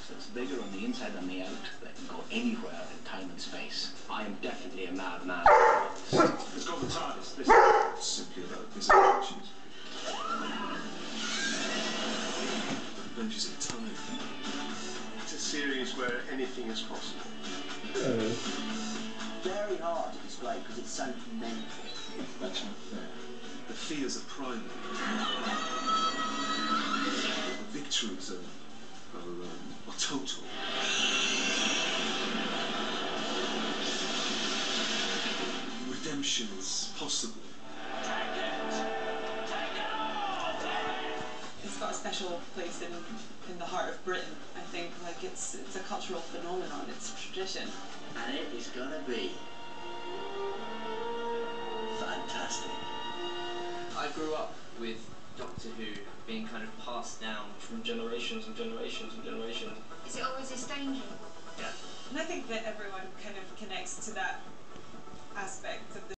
It's bigger on the inside than the out. They can go anywhere in time and space. I am definitely a madman. It's got the TARDIS. This is simply about misconnections. Adventures in Time. It's a series where anything is possible. Very hard to describe because it's so mental. That's not fair. The fears are primal. The victories are total. Redemption is possible. It's got a special place in the heart of Britain. I think like it's a cultural phenomenon. It's a tradition. And it is gonna be fantastic. I grew up with Doctor Who being kind of passed down from generations and generations and generations. Is it always estranging? Yeah. And I think that everyone kind of connects to that aspect of the